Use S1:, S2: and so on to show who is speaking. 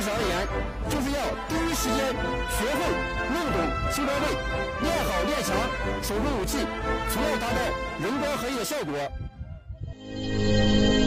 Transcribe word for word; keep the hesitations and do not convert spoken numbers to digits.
S1: 士而言，就是要第一时间学会弄懂星光队，练好练强手中武器，从而达到人光合一的效果。